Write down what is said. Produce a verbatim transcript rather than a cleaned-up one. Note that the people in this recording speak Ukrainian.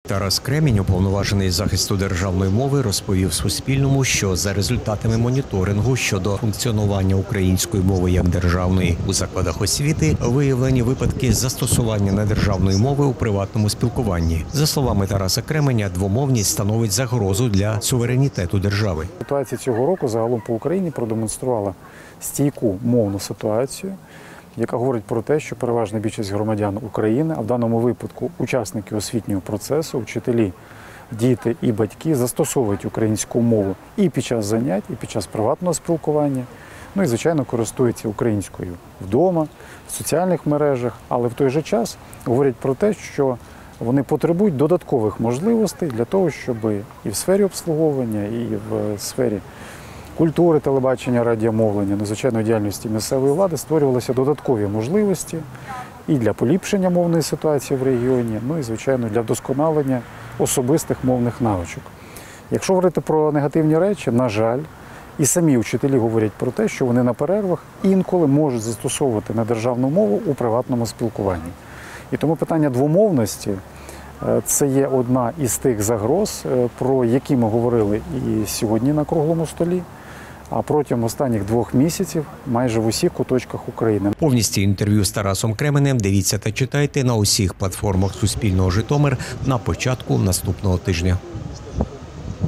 Тарас Кремінь, уповноважений з захисту державної мови, розповів Суспільному, що за результатами моніторингу щодо функціонування української мови як державної у закладах освіти виявлені випадки застосування недержавної мови у приватному спілкуванні. За словами Тараса Кременя, двомовність становить загрозу для суверенітету держави. Ситуація цього року загалом по Україні продемонструвала стійку мовну ситуацію, яка говорить про те, що переважна більшість громадян України, а в даному випадку учасники освітнього процесу, вчителі, діти і батьки застосовують українську мову і під час занять, і під час приватного спілкування. Ну і, звичайно, користуються українською вдома, в соціальних мережах, але в той же час говорять про те, що вони потребують додаткових можливостей для того, щоб і в сфері обслуговування, і в сфері культури, телебачення, радіомовлення, надзвичайної діяльності місцевої влади створювалися додаткові можливості і для поліпшення мовної ситуації в регіоні, ну і, звичайно, для вдосконалення особистих мовних навичок. Якщо говорити про негативні речі, на жаль, і самі вчителі говорять про те, що вони на перервах інколи можуть застосовувати недержавну мову у приватному спілкуванні. І тому питання двомовності – це є одна із тих загроз, про які ми говорили і сьогодні на круглому столі, а протягом останніх двох місяців майже в усіх куточках України. Повністю інтерв'ю з Тарасом Кременем дивіться та читайте на усіх платформах Суспільного Житомир на початку наступного тижня.